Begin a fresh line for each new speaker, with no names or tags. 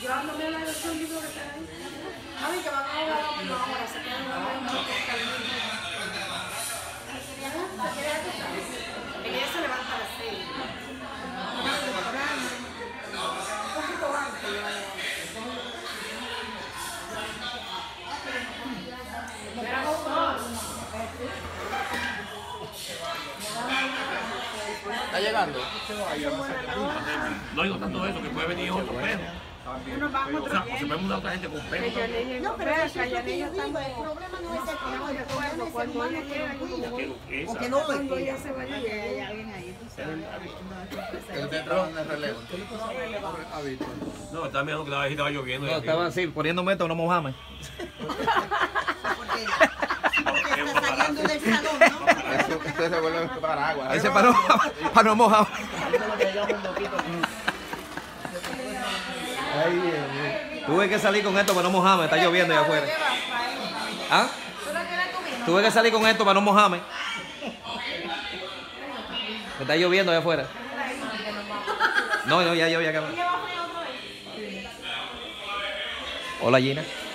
llevándome la esos libros que están ahí. A mí que van a jugar a una hora, se quedan jugando. Ella se levanta a las 6. Un poquito antes.
¿Está llegando?
No digo tanto eso, que puede venir otro perro. O sea, se puede mudar otra gente con perro.
No, pero eso es lo que yo digo, el problema no es el perro, el problema es el humano que era aquí. O que no lo cuando ella se vaya, ya viene ahí, tú sabes.
Usted trabaja en el relevo.
No, estaba mirando que la vez estaba lloviendo.
No, estaban así, poniéndome esto, no mojame.
Porque está saliendo del salón, ¿no?
Usted se vuelve para agua.
Ahí se paró para no mojar. Ay, Dios mío. Tuve que salir con esto para no mojarme, está lloviendo allá afuera. ¿Ah? Tuve que salir con esto para no mojarme. Está lloviendo allá afuera. No, ya acabé. Hola, Gina.